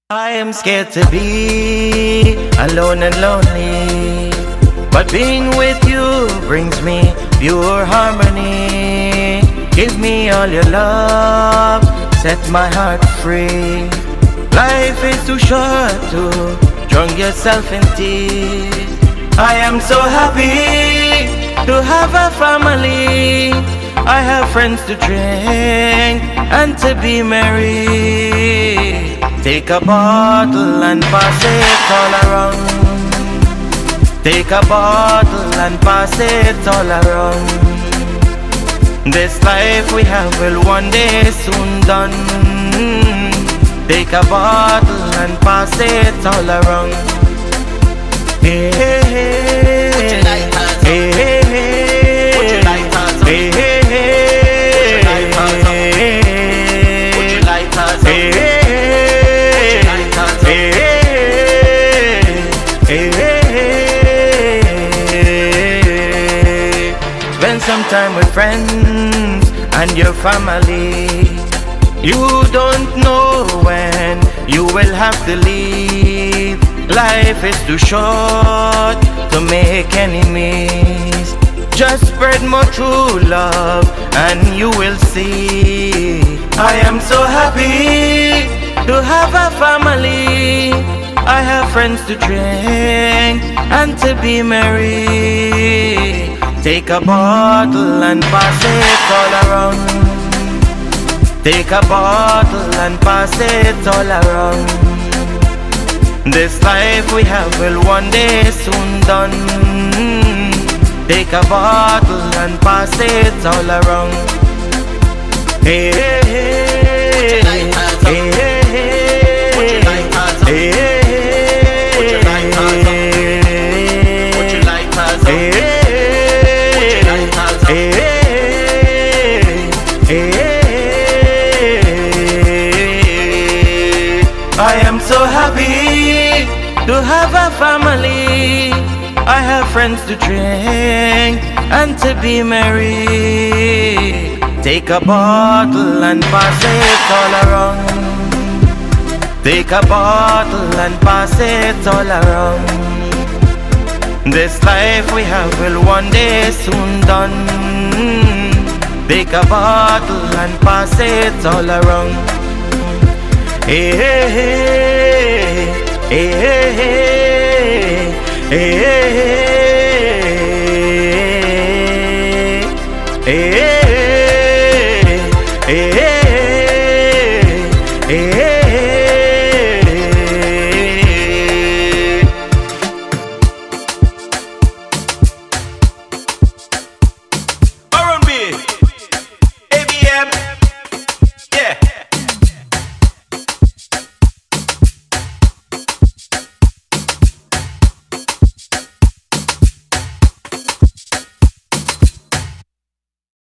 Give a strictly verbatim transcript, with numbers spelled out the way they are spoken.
I am scared to be alone and lonely, but being with you brings me pure harmony. Give me all your love, set my heart free. Life is too short to drown yourself in tears. I am so happy to have a family. I have friends to drink and to be merry. Take a bottle and pass it all around. Take a bottle and pass it all around. This life we have will one day soon done. Take a bottle and pass it all around. Hey, hey, hey. Put your light hands up. Hey, hey, hey. Put your light hands up. Hey, hey, hey. Put your light hands up. Put your light hands up. Hey, hey, hey. Hey, hey, hey. Spend some time with friends and your family. You don't know when you will have to leave. Life is too short to make enemies. Just spread more true love and you will see. I am so happy to have a family. I have friends to drink and to be merry. Take a bottle and pass it all around. Take a bottle and pass it all around. This life we have will one day soon done. Take a bottle and pass it all around. Hey, hey, hey. Hey, hey, hey. Put your light hands up. Hey, hey, hey. Put your light hands up. Put your light hands up. Hey, hey, hey. Hey, hey, hey. I am so happy to have a family. I have friends to drink and to be merry. Take a bottle and pass it all around. Take a bottle and pass it all around. This life we have will one day soon done. Take a bottle and pass it all around. Hey, hey, hey. Hey, hey, hey. Hey, hey, hey. Hey, hey.